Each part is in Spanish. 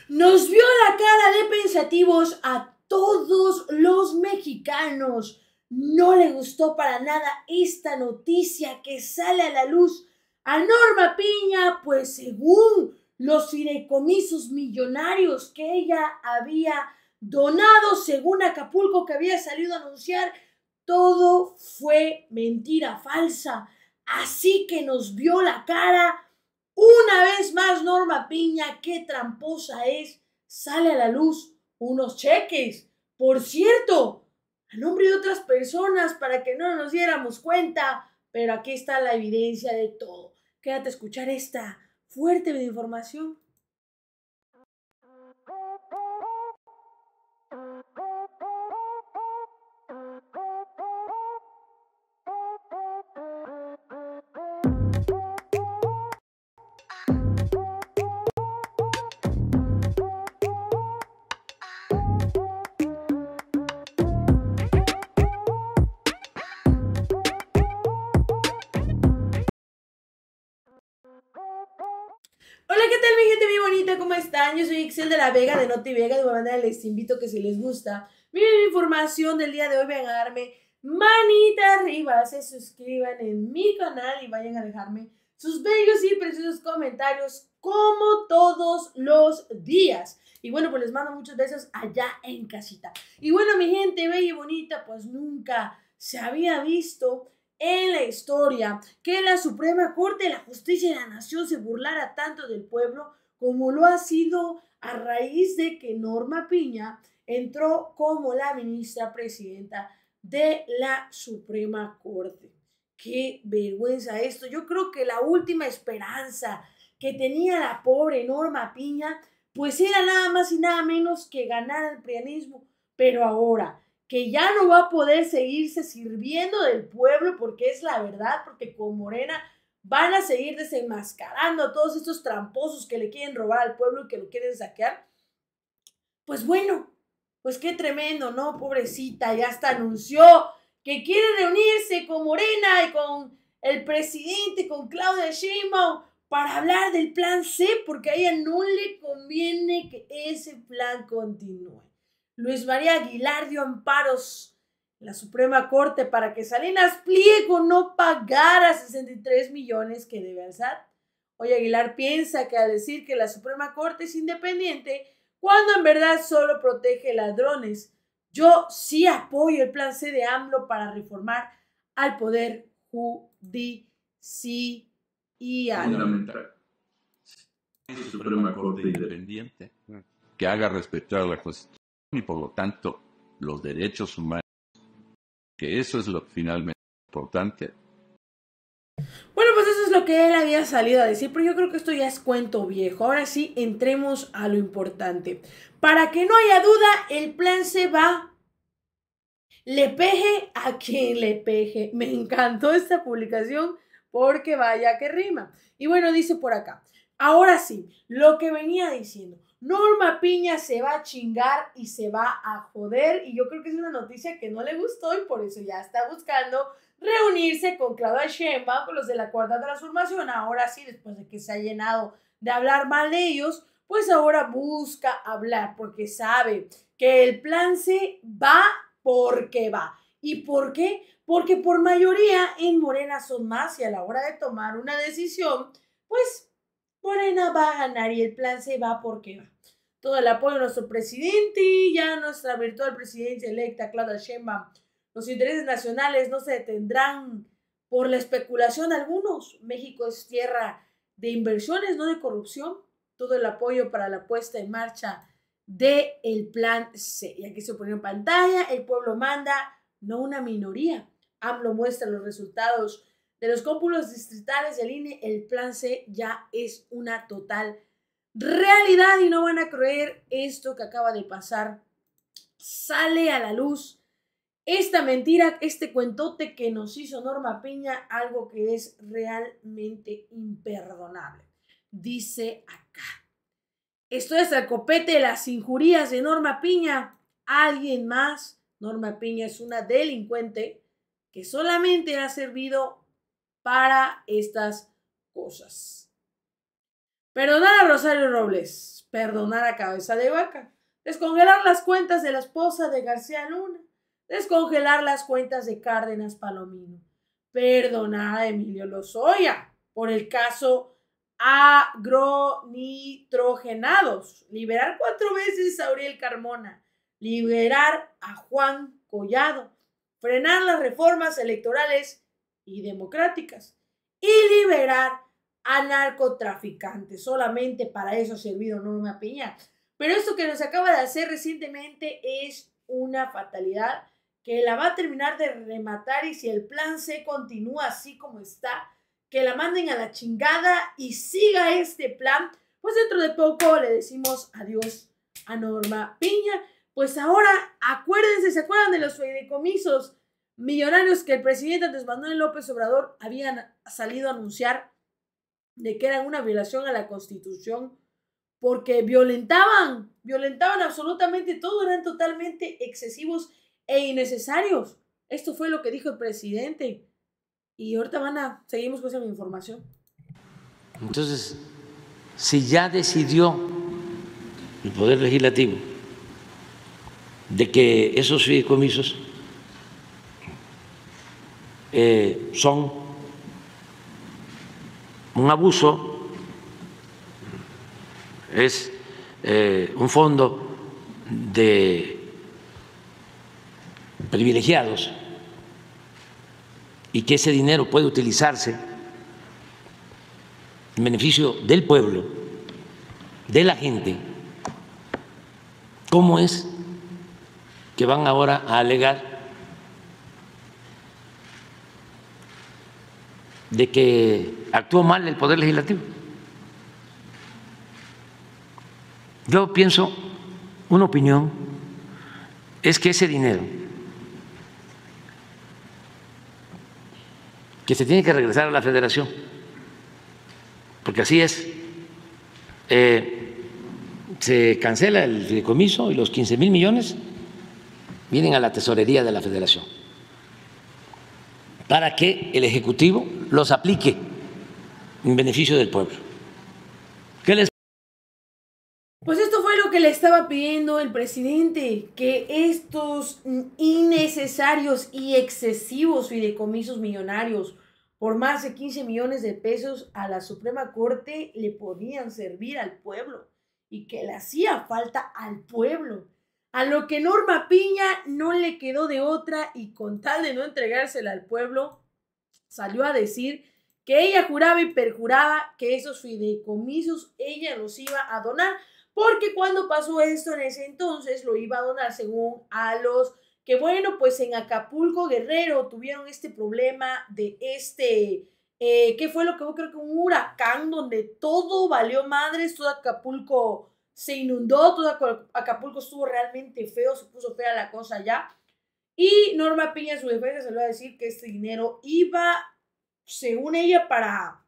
Nos vio la cara de pensativos a todos los mexicanos. No le gustó para nada esta noticia que sale a la luz. A Norma Piña, pues según los fideicomisos millonarios que ella había donado, según Acapulco que había salido a anunciar, todo fue mentira falsa. Así que nos vio la cara. Una vez más, Norma Piña, qué tramposa es, sale a la luz unos cheques, por cierto, a nombre de otras personas para que no nos diéramos cuenta, pero aquí está la evidencia de todo. Quédate a escuchar esta fuerte información. Hola, ¿qué tal mi gente muy bonita? ¿Cómo están? Yo soy Ixel de la Vega de Noti Vega. De igual manera les invito a que si les gusta, miren la información del día de hoy, vayan a darme manita arriba, se suscriban en mi canal y vayan a dejarme sus bellos y preciosos comentarios como todos los días. Y bueno, pues les mando muchos besos allá en casita. Y bueno, mi gente bella y bonita, pues nunca se había visto en la historia que la Suprema Corte de la Justicia de la Nación se burlara tanto del pueblo como lo ha sido a raíz de que Norma Piña entró como la ministra presidenta de la Suprema Corte. Qué vergüenza esto. Yo creo que la última esperanza que tenía la pobre Norma Piña pues era nada más y nada menos que ganar el prianismo. Pero ahora que ya no va a poder seguirse sirviendo del pueblo, porque es la verdad, porque con Morena van a seguir desenmascarando a todos estos tramposos que le quieren robar al pueblo y que lo quieren saquear. Pues bueno, pues qué tremendo, ¿no? Pobrecita, ya hasta anunció que quiere reunirse con Morena y con el presidente, con Claudia Sheinbaum, para hablar del plan C, porque a ella no le conviene que ese plan continúe. Luis María Aguilar dio amparos en la Suprema Corte para que Salinas Pliego no pagara 63 millones que debe al SAT. Hoy Aguilar piensa que al decir que la Suprema Corte es independiente, cuando en verdad solo protege ladrones. Yo sí apoyo el plan C de AMLO para reformar al Poder Judicial. Fundamental. Suprema Corte independiente que haga respetar la Constitución y por lo tanto los derechos humanos, que eso es lo finalmente importante. Bueno, pues eso es lo que él había salido a decir, pero yo creo que esto ya es cuento viejo. Ahora sí, entremos a lo importante. Para que no haya duda, el plan C va. Le peje a quien le peje. Me encantó esta publicación porque vaya que rima. Y bueno, dice por acá. Ahora sí, lo que venía diciendo. Norma Piña se va a chingar y se va a joder. Y yo creo que es una noticia que no le gustó y por eso ya está buscando reunirse con Claudia Sheinbaum, con los de la Cuarta Transformación. Ahora sí, después de que se ha llenado de hablar mal de ellos, pues ahora busca hablar porque sabe que el plan C va porque va. ¿Y por qué? Porque por mayoría en Morena son más y a la hora de tomar una decisión, pues Morena va a ganar y el plan se va porque va. Todo el apoyo a nuestro presidente y ya nuestra virtual presidencia electa, Claudia Sheinbaum. Los intereses nacionales no se detendrán por la especulación de algunos. México es tierra de inversiones, no de corrupción. Todo el apoyo para la puesta en marcha del plan C. Y aquí se pone en pantalla, el pueblo manda, no una minoría. AMLO muestra los resultados de los cómputos distritales del INE. El plan C ya es una total realidad y no van a creer esto que acaba de pasar. Sale a la luz esta mentira, este cuentote que nos hizo Norma Piña, algo que es realmente imperdonable. Dice acá. Esto es el copete de las injurias de Norma Piña. ¿Alguien más? Norma Piña es una delincuente que solamente ha servido para estas cosas. Perdonar a Rosario Robles, perdonar a Cabeza de Vaca, descongelar las cuentas de la esposa de García Luna, descongelar las cuentas de Cárdenas Palomino, perdonar a Emilio Lozoya por el caso agronitrogenados, liberar 4 veces a Uriel Carmona, liberar a Juan Collado, frenar las reformas electorales y democráticas y liberar a narcotraficantes. Solamente para eso ha servido Norma Piña. Pero esto que nos acaba de hacer recientemente es una fatalidad que la va a terminar de rematar, y si el plan C continúa así como está, que la manden a la chingada y siga este plan, pues dentro de poco le decimos adiós a Norma Piña. Pues ahora acuérdense, ¿se acuerdan de los fideicomisos millonarios que el presidente Andrés Manuel López Obrador había salido a anunciar de que eran una violación a la Constitución? Porque violentaban absolutamente todo, eran totalmente excesivos e innecesarios. Esto fue lo que dijo el presidente. Y ahorita seguimos con esa información. Entonces, si ya decidió el Poder Legislativo de que esos fideicomisos son un abuso, es un fondo de privilegiados y que ese dinero puede utilizarse en beneficio del pueblo, de la gente, ¿cómo es que van ahora a alegar de que actuó mal el Poder Legislativo? Yo pienso, una opinión, es que ese dinero que se tiene que regresar a la Federación, porque así es, se cancela el fideicomiso y los 15,000 millones vienen a la tesorería de la Federación para que el Ejecutivo los aplique en beneficio del pueblo. ¿Qué les? Pues esto fue lo que le estaba pidiendo el presidente, que estos innecesarios y excesivos fideicomisos millonarios por más de 15 millones de pesos a la Suprema Corte le podían servir al pueblo y que le hacía falta al pueblo. A lo que Norma Piña no le quedó de otra, y con tal de no entregársela al pueblo, salió a decir que ella juraba y perjuraba que esos fideicomisos ella los iba a donar, porque cuando pasó esto en ese entonces lo iba a donar según a los que, bueno, pues en Acapulco, Guerrero, tuvieron este problema de ¿qué fue lo que creo que un huracán donde todo valió madres, todo Acapulco se inundó, todo Acapulco estuvo realmente feo, se puso fea la cosa ya. Y Norma Piña, su defensa, salió a decir que este dinero iba, según ella, para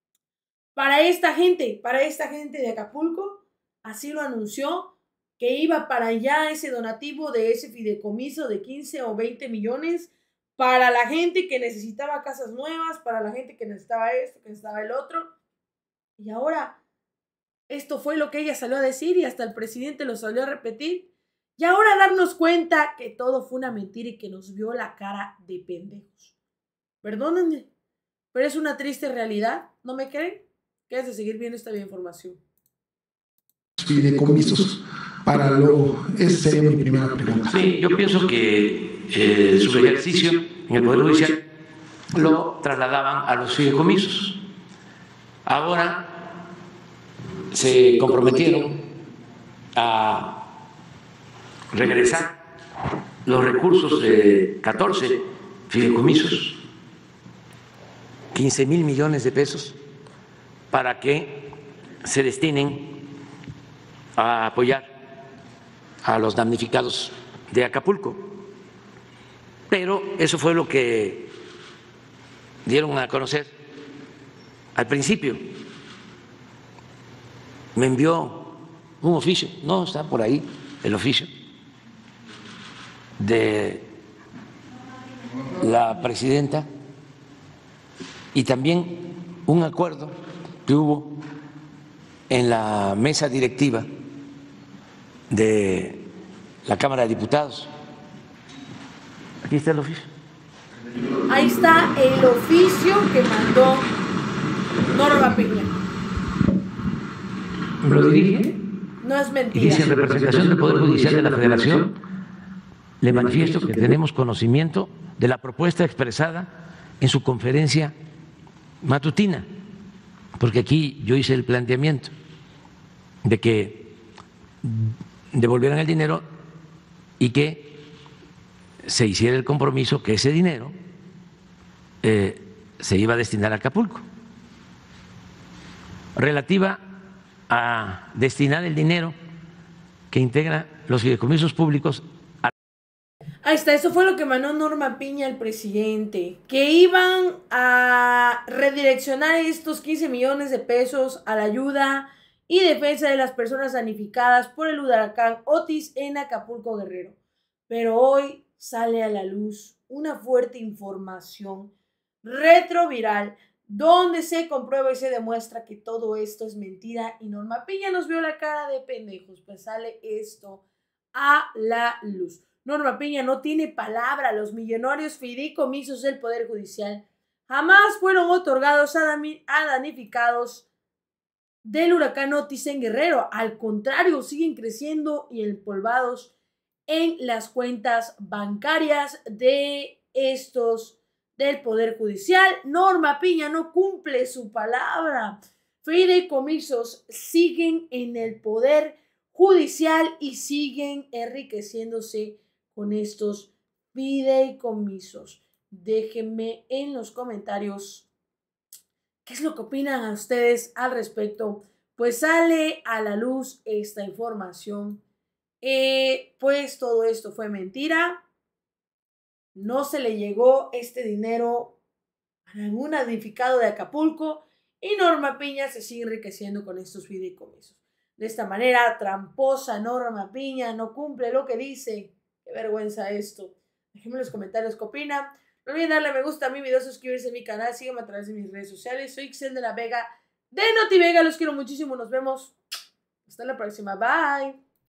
esta gente de Acapulco. Así lo anunció, que iba para allá ese donativo de ese fideicomiso de 15 o 20 millones para la gente que necesitaba casas nuevas, para la gente que necesitaba esto, que necesitaba el otro. Y ahora, esto fue lo que ella salió a decir y hasta el presidente lo salió a repetir. Y ahora darnos cuenta que todo fue una mentira y que nos vio la cara de pendejos. Perdónenme, pero es una triste realidad. ¿No me creen? Quédense a seguir viendo esta información. Fideicomisos para esa sería mi primera pregunta. Sí, yo pienso que su ejercicio en el Poder Judicial lo trasladaban a los fideicomisos. Ahora se comprometieron a regresar los recursos de 14 fideicomisos, 15,000 millones de pesos, para que se destinen a apoyar a los damnificados de Acapulco. Pero eso fue lo que dieron a conocer al principio. Me envió un oficio, no está por ahí el oficio, de la presidenta, y también un acuerdo que hubo en la mesa directiva de la Cámara de Diputados. Aquí está el oficio. Ahí está el oficio que mandó Norma Piña. Lo dirige. No es Y mentira. dice: en representación del Poder Judicial de la Federación, le manifiesto que tenemos conocimiento de la propuesta expresada en su conferencia matutina, porque aquí yo hice el planteamiento de que devolvieran el dinero y que se hiciera el compromiso que ese dinero se iba a destinar a Acapulco. Relativa a destinar el dinero que integra los fideicomisos públicos. Ahí está, eso fue lo que mandó Norma Piña al presidente, que iban a redireccionar estos 15 millones de pesos a la ayuda y defensa de las personas damnificadas por el huracán Otis en Acapulco, Guerrero. Pero hoy sale a la luz una fuerte información retroviral donde se comprueba y se demuestra que todo esto es mentira y Norma Piña nos vio la cara de pendejos, pues sale esto a la luz. Norma Piña no tiene palabra. Los millonarios fideicomisos del Poder Judicial jamás fueron otorgados a damnificados del huracán Otis en Guerrero. Al contrario, siguen creciendo y empolvados en las cuentas bancarias de estos del Poder Judicial. Norma Piña no cumple su palabra. Fideicomisos siguen en el Poder Judicial y siguen enriqueciéndose con estos fideicomisos. Déjenme en los comentarios qué es lo que opinan a ustedes al respecto. Pues sale a la luz esta información. Pues todo esto fue mentira. No se le llegó este dinero a ningún damnificado de Acapulco y Norma Piña se sigue enriqueciendo con estos fideicomisos. De esta manera, tramposa Norma Piña no cumple lo que dice. Qué vergüenza esto. Déjenme en los comentarios qué opinan. No olviden darle me gusta a mi video, suscribirse a mi canal, síganme a través de mis redes sociales. Soy Ixel de la Vega de Notivega. Los quiero muchísimo. Nos vemos. Hasta la próxima. Bye.